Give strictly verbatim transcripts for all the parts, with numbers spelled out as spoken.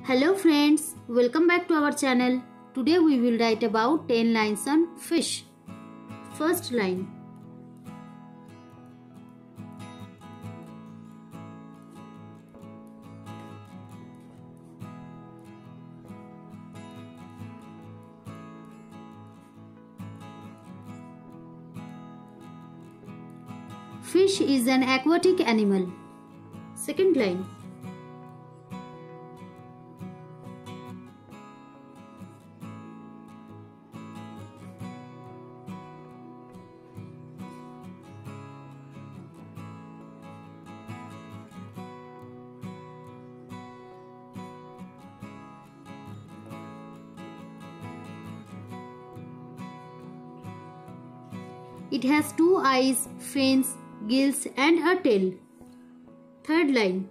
Hello friends, welcome back to our channel. Today we will write about ten lines on fish. First line. Fish is an aquatic animal. Second line. It has two eyes, fins, gills and a tail. Third line.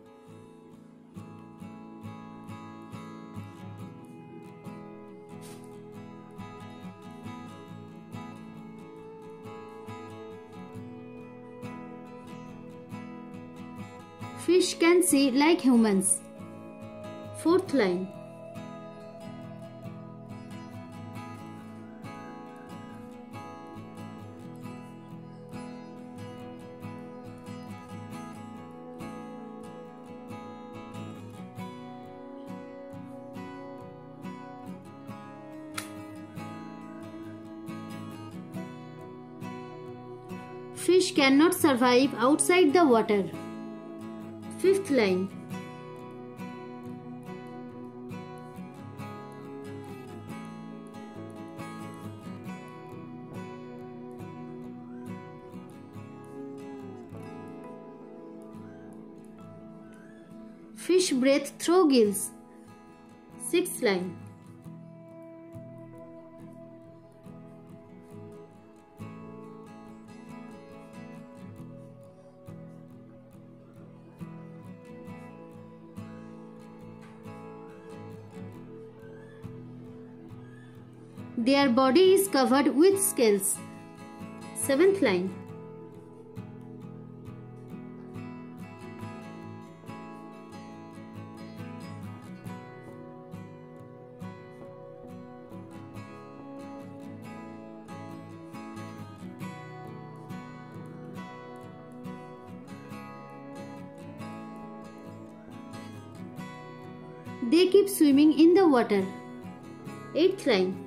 Fish can see like humans. Fourth line. Fish cannot survive outside the water. Fifth line. Fish breathe through gills. Sixth line. Their body is covered with scales. Seventh line. They keep swimming in the water. Eighth line.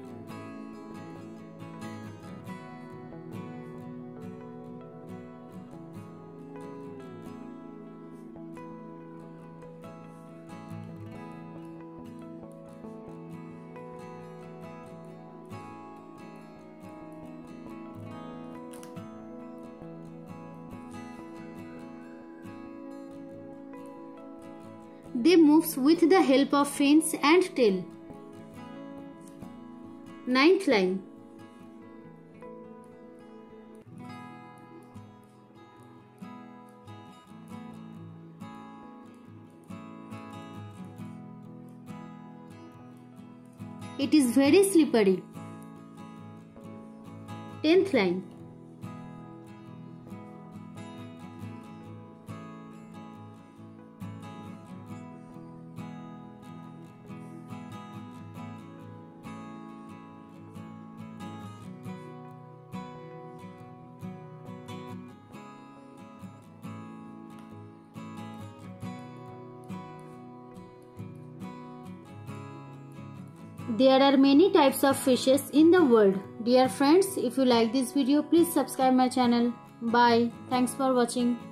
They move with the help of fins and tail. Ninth line. It is very slippery. Tenth line. There are many types of fishes in the world. Dear friends, if you like this video, please subscribe my channel. Bye. Thanks for watching.